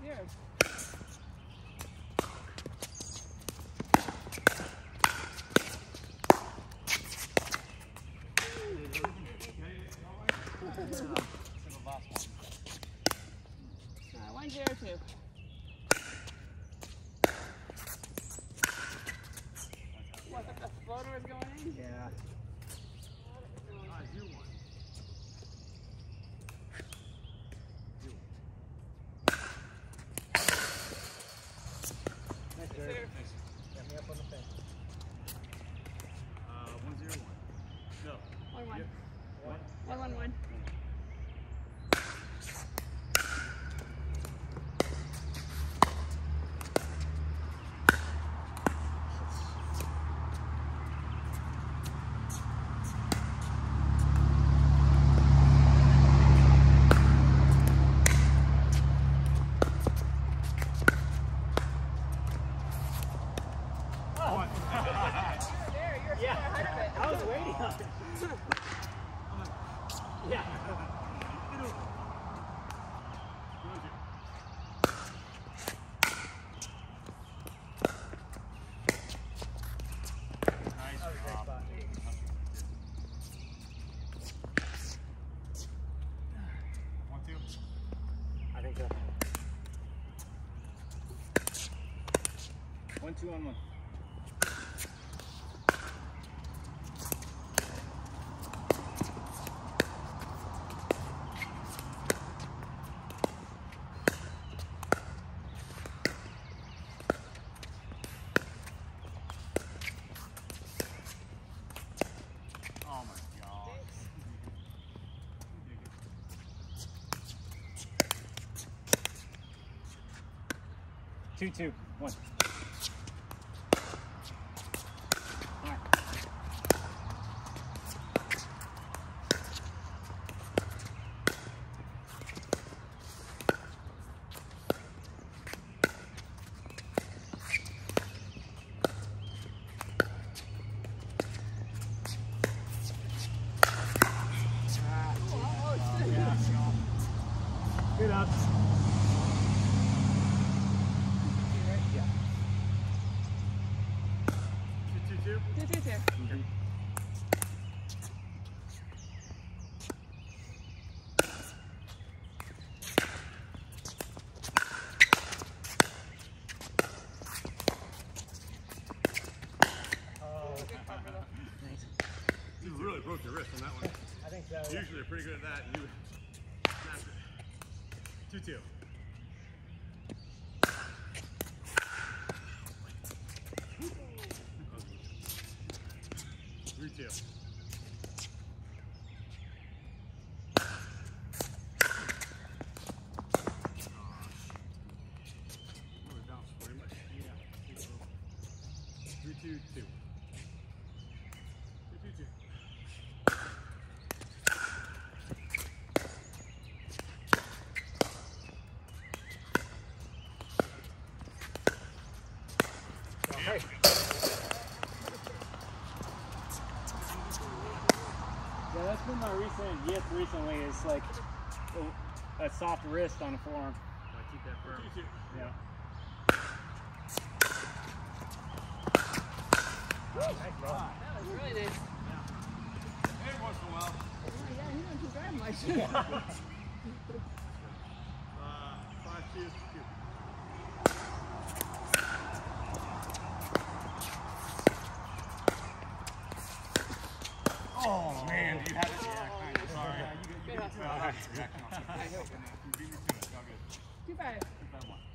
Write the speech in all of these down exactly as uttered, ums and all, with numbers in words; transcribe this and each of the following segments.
zero. Alright, one zero two. What, the, the floater is going in? Yeah. Nice Zero. Got me up on the fence. Uh, one zero one. No. One one. Yep. One. One one one. I was waiting on it. Yeah. Nice That was a great job. spot. One, two. I think so. One, two on one. Oh my God. Two, two, one. All right. Good up. Yeah. Two, two, two. Two two two. Mm-hmm. Nice. You really broke your wrist on that one. I think so. Usually they're pretty good at that, and you snapped it. Two, two. Three, two. Really bounced very much. Yeah. Three, two, two. Three, two, two. Hey. Yeah, that's been my recent gift recently. Is like a, a soft wrist on a forearm. Gotta keep that firm. Two, two. Yeah. That was really nice. Every once in a while. Oh, yeah, you don't too bad much. Uh, five, two, two. Oh man, do you have it? Yeah, kind of. Sorry. Yeah, you you Good hustle. All right. Reaction. You beat me to it. All good. Two five. Two, five, one.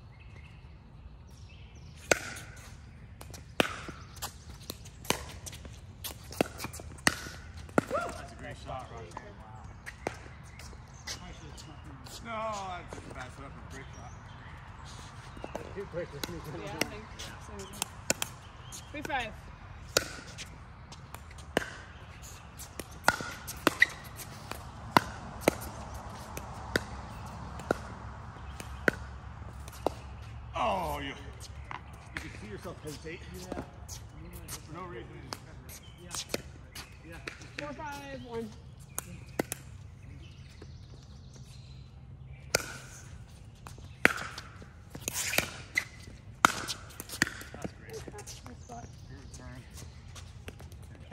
That's a great shot, Roxanne. No, I just passed it up with a great shot. Too quick to sneak in. Yeah, I think so. Three five. Oh, you, you can see yourself hesitate. Yeah. For no reason. Yeah. Yeah. Four five one.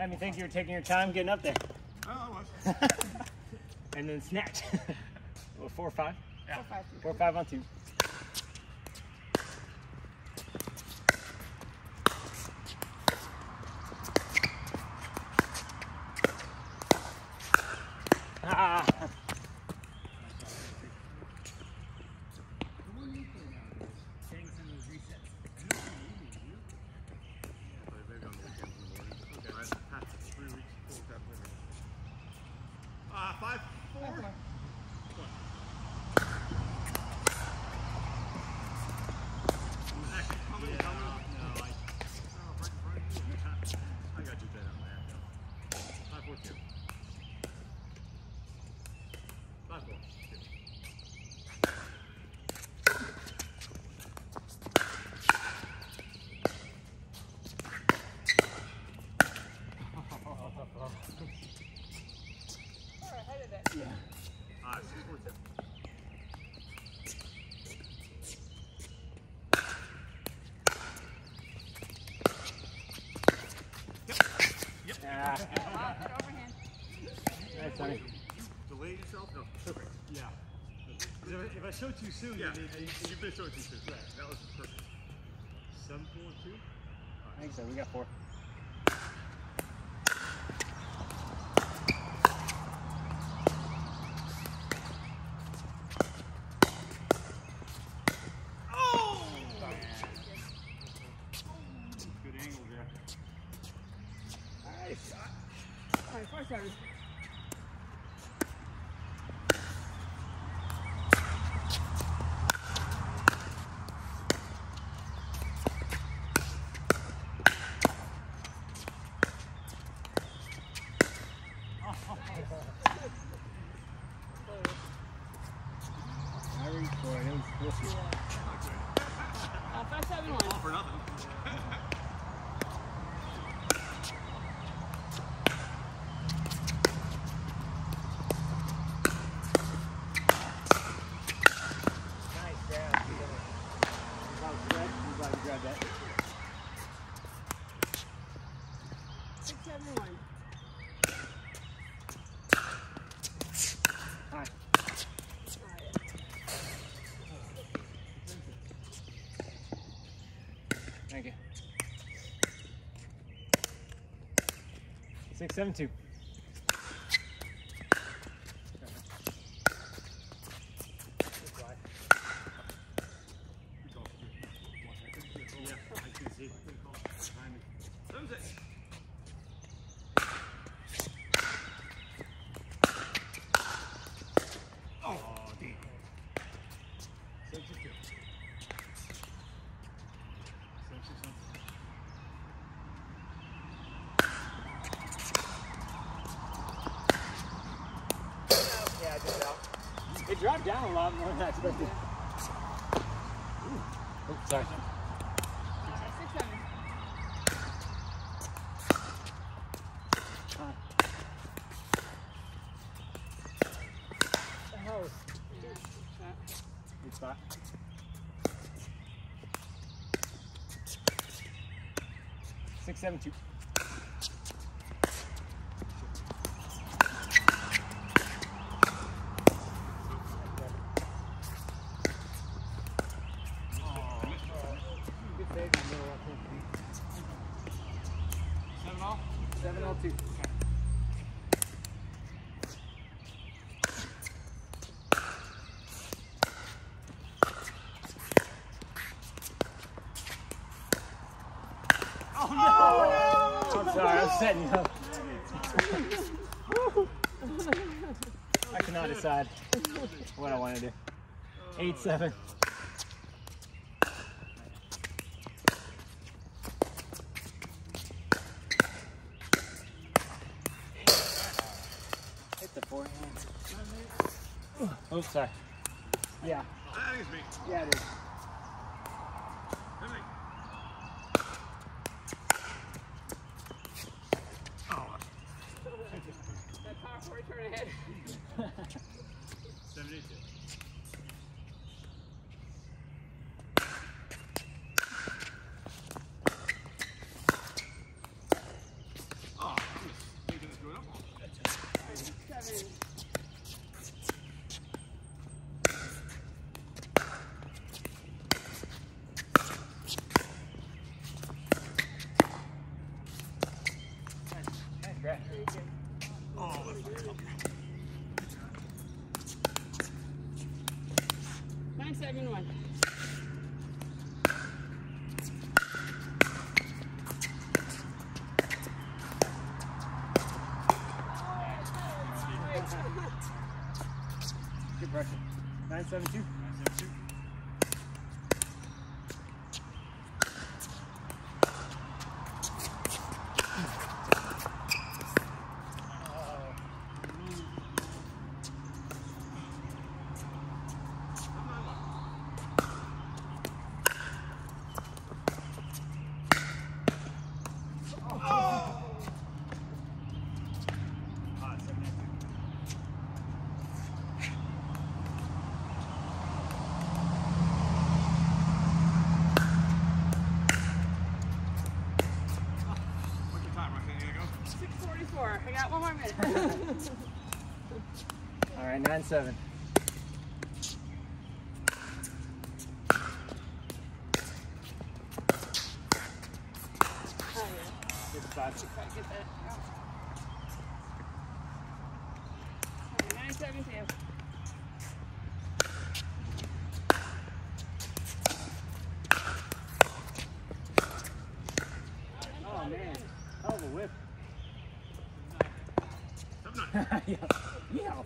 Had me think you were taking your time getting up there. Oh, I was. And then snatch. Well, four or five? Yeah. Four, five, two. Four or five on two. Ah. Uh, five, four. Five, four. Actually, how many? How many? No, I. Oh, right in front of you. I got you dead on that. Five, four, two. Five, four, two. Far ahead of it. Yeah. Uh, six, four, two. Ah. Wow, good overhand. That's funny. Delay yourself? No. Perfect. Yeah. If I, if I show too soon, Yeah, you need you- you've been showing too soon. Right. That was perfect. seven, four, two. I think so. We got four. Oh! Good angle there. Nice. All right, four, seven. I reached for it. It was squishy. Uh, five, seven, one. All for nothing. Nice grab. If I was stretched, I'm glad you grabbed that. Six, seven, one. Hi. Thank you. Six, seven, two. Yeah, I can see. Timing. Seven, six. Oh, deep. Six, six, two. Six, six, one. Yeah, I did it out. It dropped down a lot more than I expected. Ooh. Oops, sorry. Uh, six, seven. Oh. Shot. Good spot. Six, seven, two. Good save in the middle, I think. Seven all? Seven, all two. Oh, no! I'm sorry, I was setting you up. I cannot decide what I want to do. Eight, seven. Hit the forehand. Oh, sorry. Yeah, I think it's me. yeah, it is. Hit me. Oh. That power forward turn ahead. seventy-two. Oh. seven one. Good pressure. nine seven two. nine seven two. six forty-four. I got one more minute. All right, nine seven. Oh, yeah. Good spot. If I get that. Okay, nine seven two. Oh man, hell of a whip. seven nine. yeah. Yeah.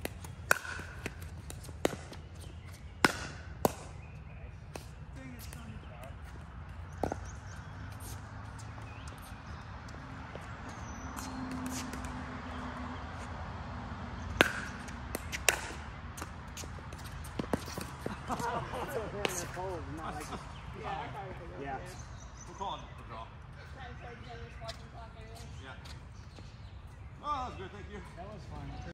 Yeah, I probably could go. Yeah. We're calling for draw. Try to start getting this watching clock anyway. Yeah. Oh, that was good. Thank you. That was fun.